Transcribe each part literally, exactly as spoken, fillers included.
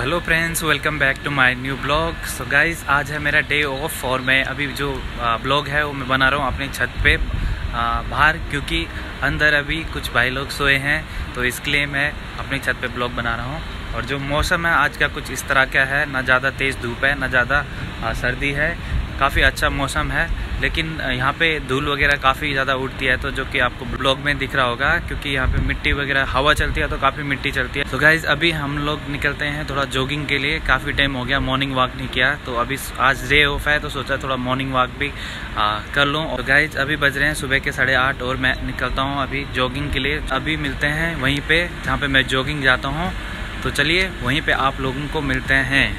Hello friends, welcome back to my new blog. So guys, आज है मेरा day of और मैं अभी जो ब्लॉग है वो मैं बना रहा हूँ अपनी छत पे बाहर, क्योंकि अंदर अभी कुछ भाई लोग सोए हैं, तो इसके लिए मैं अपनी छत पे ब्लॉग बना रहा हूँ। और जो मौसम है आज का कुछ इस तरह का है, ना ज़्यादा तेज़ धूप है ना ज़्यादा सर्दी है, काफ़ी अच्छा मौसम है। लेकिन यहाँ पे धूल वगैरह काफ़ी ज़्यादा उड़ती है, तो जो कि आपको ब्लॉग में दिख रहा होगा, क्योंकि यहाँ पे मिट्टी वगैरह हवा चलती है तो काफ़ी मिट्टी चलती है। तो गाइज़ अभी हम लोग निकलते हैं थोड़ा जॉगिंग के लिए। काफ़ी टाइम हो गया मॉर्निंग वॉक नहीं किया, तो अभी आज डे ऑफ है तो सोचा थोड़ा मॉर्निंग वॉक भी आ, कर लूँ। और गाइज़ अभी बज रहे हैं सुबह के साढ़े आठ और मैं निकलता हूँ अभी जॉगिंग के लिए। अभी मिलते हैं वहीं पर जहाँ पर मैं जॉगिंग जाता हूँ, तो चलिए वहीं पर आप लोगों को मिलते हैं।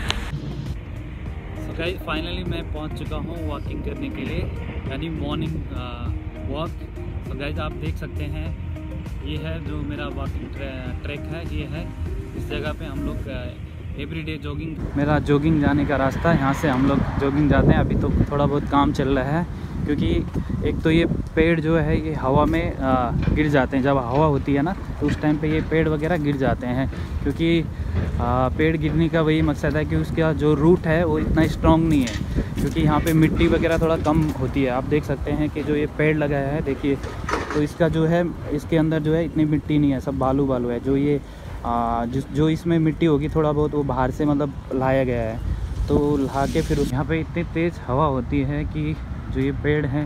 गाइस फाइनली मैं पहुंच चुका हूं वॉकिंग करने के लिए, यानी मॉर्निंग वॉक। तो गाइस आप देख सकते हैं ये है जो मेरा वॉकिंग ट्रैक है, ये है इस जगह पे हम लोग एवरीडे जॉगिंग, मेरा जॉगिंग जाने का रास्ता, यहाँ से हम लोग जॉगिंग जाते हैं। अभी तो थोड़ा बहुत काम चल रहा है, क्योंकि एक तो ये पेड़ जो है ये हवा में आ, गिर जाते हैं। जब हवा होती है ना तो उस टाइम पे ये पेड़ वगैरह गिर जाते हैं, क्योंकि आ, पेड़ गिरने का वही मकसद है कि उसका जो रूट है वो इतना स्ट्रॉन्ग नहीं है, क्योंकि यहाँ पे मिट्टी वगैरह थोड़ा कम होती है। आप देख सकते हैं कि जो ये पेड़ लगाया है, देखिए, तो इसका जो है इसके अंदर जो है इतनी मिट्टी नहीं है, सब बालू बालू है। जो ये आ, जिस जो इसमें मिट्टी होगी थोड़ा बहुत वो बाहर से मतलब लाया गया है, तो ला के फिर यहाँ पे इतनी तेज़ हवा होती है कि जो ये पेड़ हैं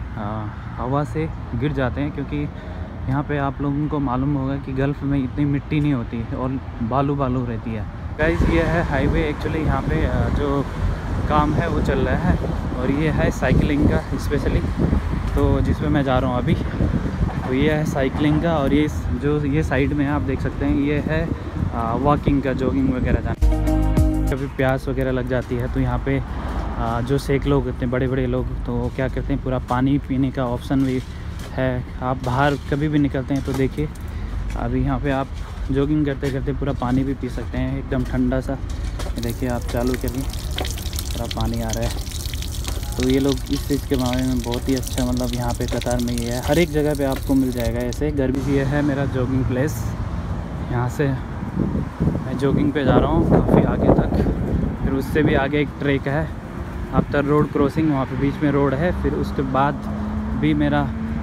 हवा से गिर जाते हैं। क्योंकि यहाँ पे आप लोगों को मालूम होगा कि गल्फ़ में इतनी मिट्टी नहीं होती और बालू बालू रहती है। गाइस ये है हाईवे, एक्चुअली यहाँ पे जो काम है वो चल रहा है, और ये है साइकिलिंग का स्पेशली, तो जिसमें मैं जा रहा हूँ अभी। तो ये है साइकिलिंग का, और ये जो ये साइड में है आप देख सकते हैं ये है वॉकिंग का, जॉगिंग वगैरह जाना। कभी प्यास वगैरह लग जाती है तो यहाँ पे आ, जो सेक लोग होते हैं, बड़े बड़े लोग, तो वो क्या करते हैं, पूरा पानी पीने का ऑप्शन भी है। आप बाहर कभी भी निकलते हैं तो देखिए अभी यहाँ पे आप जॉगिंग करते करते पूरा पानी भी पी सकते हैं, एकदम ठंडा सा। देखिए आप चालू करिए, पूरा पानी आ रहा है। तो ये लोग इस चीज़ के बारे में बहुत ही अच्छा, मतलब यहाँ पे कतार में ये है, हर एक जगह पे आपको मिल जाएगा ऐसे। गर्मी ये है मेरा जॉगिंग प्लेस, यहाँ से मैं जॉगिंग पे जा रहा हूँ काफ़ी आगे तक। फिर उससे भी आगे एक ट्रैक है आफ्टर रोड क्रॉसिंग, वहाँ पे बीच में रोड है। फिर उसके बाद भी मेरा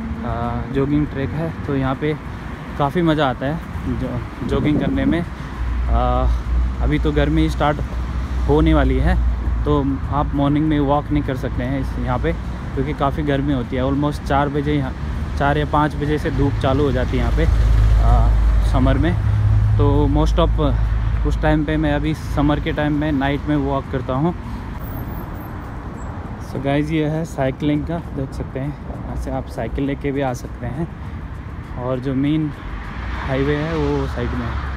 जॉगिंग ट्रैक है, तो यहाँ पे काफ़ी मज़ा आता है जो जॉगिंग करने में। आ, अभी तो गर्मी स्टार्ट होने वाली है, तो आप मॉर्निंग में वॉक नहीं कर सकते हैं इस यहाँ पे, क्योंकि काफ़ी गर्मी होती है। ऑलमोस्ट चार बजे यहाँ चार या पाँच बजे से धूप चालू हो जाती है यहाँ पे आ, समर में। तो मोस्ट ऑफ उस टाइम पे मैं अभी समर के टाइम में नाइट में वॉक करता हूँ। सो गाइज़ ये है साइकिलिंग का, देख सकते हैं, यहाँ से आप साइकिल लेके भी आ सकते हैं, और जो मेन हाईवे है वो साइड में है।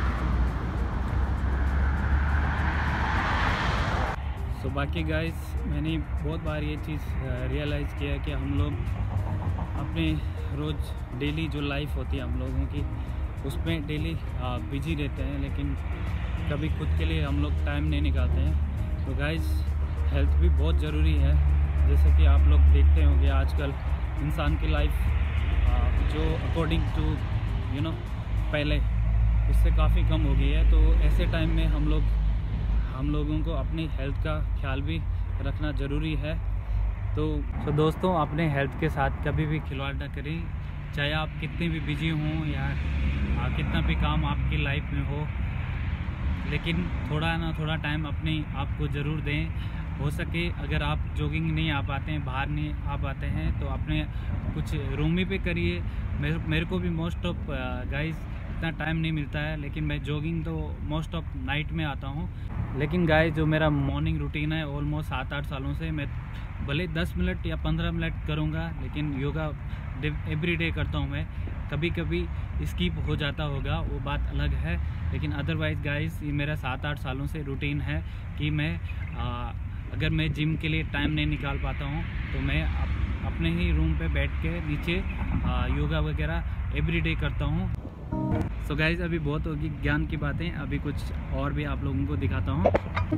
सो so, बाकी गाइस मैंने बहुत बार ये चीज़ रियलाइज़ किया है कि हम लोग अपने रोज़ डेली जो लाइफ होती है हम लोगों की, उसमें डेली बिजी रहते हैं, लेकिन कभी खुद के लिए हम लोग टाइम नहीं निकालते हैं। तो गाइस हेल्थ भी बहुत ज़रूरी है, जैसे कि आप लोग देखते होंगे आजकल इंसान की लाइफ जो अकॉर्डिंग टू यू नो पहले उससे काफ़ी कम हो गई है। तो ऐसे टाइम में हम लोग हम लोगों को अपनी हेल्थ का ख्याल भी रखना ज़रूरी है। तो तो दोस्तों, अपने हेल्थ के साथ कभी भी खिलवाड़ ना करें, चाहे आप कितने भी बिजी हों या आ, कितना भी काम आपकी लाइफ में हो, लेकिन थोड़ा ना थोड़ा टाइम अपने आप को ज़रूर दें। हो सके अगर आप जॉगिंग नहीं आ पाते हैं, बाहर नहीं आ पाते हैं, तो अपने कुछ रूम ही पे करिए। मेरे मेरे को भी मोस्ट ऑफ गाइस इतना टाइम नहीं मिलता है, लेकिन मैं जॉगिंग तो मोस्ट ऑफ नाइट में आता हूँ। लेकिन गाइस जो मेरा मॉर्निंग रूटीन है ऑलमोस्ट सात आठ सालों से, मैं भले दस मिनट या पंद्रह मिनट करूँगा, लेकिन योगा एवरी डे करता हूँ मैं। कभी कभी स्किप हो जाता होगा, वो बात अलग है, लेकिन अदरवाइज़ गाइस ये मेरा सात आठ सालों से रूटीन है कि मैं आ, अगर मैं जिम के लिए टाइम नहीं निकाल पाता हूँ तो मैं अप, अपने ही रूम पे बैठ के नीचे आ, योगा वगैरह एवरीडे करता हूँ। सो गाइज़ अभी बहुत होगी ज्ञान की बातें, अभी कुछ और भी आप लोगों को दिखाता हूँ।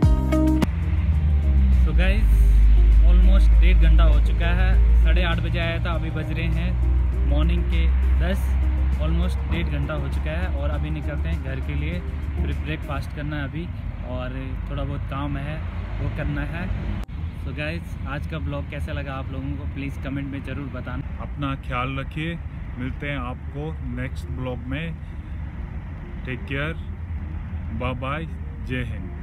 सो गाइज़ ऑलमोस्ट डेढ़ घंटा हो चुका है, साढ़े आठ बजे आया था, अभी बज रहे हैं मॉर्निंग के दस। ऑलमोस्ट डेढ़ घंटा हो चुका है और अभी निकलते हैं घर के लिए। फिर ब्रेकफास्ट करना है अभी, और थोड़ा बहुत काम है वो करना है। सो गाइस, आज का ब्लॉग कैसा लगा आप लोगों को प्लीज़ कमेंट में ज़रूर बताना। अपना ख्याल रखिए, मिलते हैं आपको नेक्स्ट ब्लॉग में। टेक केयर, बाय बाय, जय हिंद।